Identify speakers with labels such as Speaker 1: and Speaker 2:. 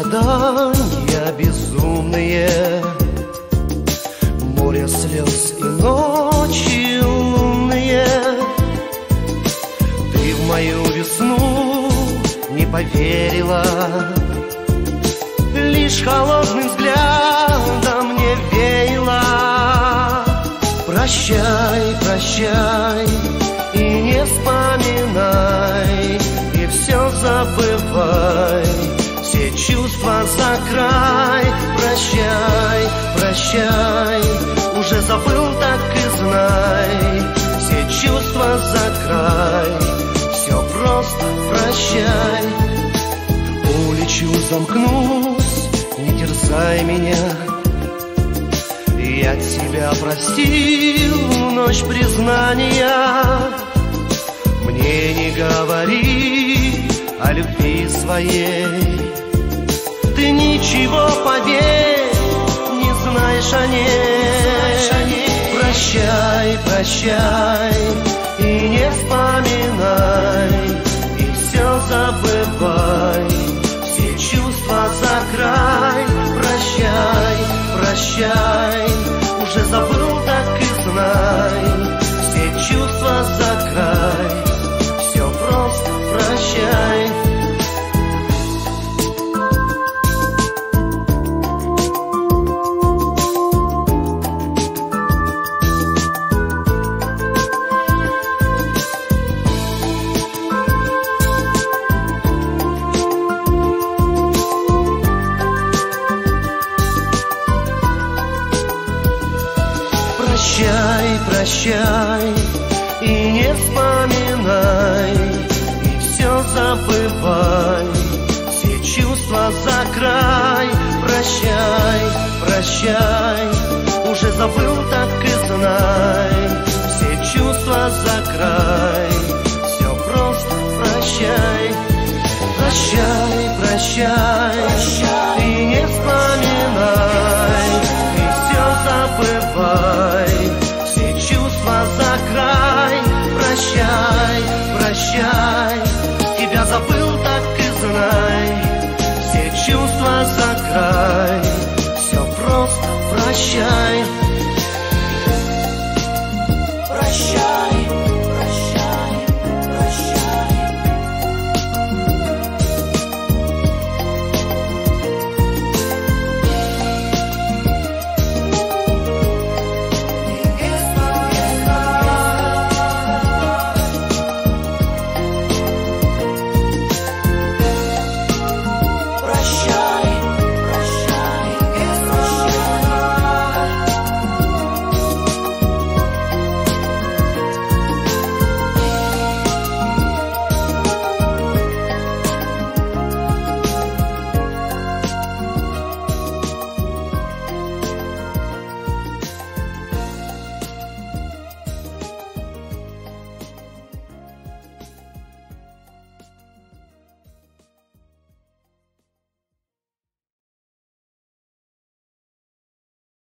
Speaker 1: страдания безумные, море слез и ночи лунные. Ты в мою весну не поверила, лишь холодным взглядом не веяло. Прощай, прощай и не вспоминай, и все забывай, все чувства за край. Прощай, прощай, уже забыл, так и знай, все чувства за край. Все просто прощай. Улечу, замкнусь, не терзай меня. Я тебя простил в ночь признания. Мне не говори о любви своей. Ты ничего, поверь, не знаешь о ней. Прощай, прощай и не вспоминай, и все забывай, все чувства за край. Прощай, прощай, уже забыл, так и знай, все чувства за край. Все просто прощай. Прощай, прощай и не вспоминай, и все забывай, все чувства за край. Прощай, прощай, уже забыл, так и знай, все чувства за край. Все просто прощай. Прощай, прощай и не вспоминай, и все забывай, все чувства за край. Прощай, прощай, тебя забыл, так и знай, все чувства за край. Все просто прощай.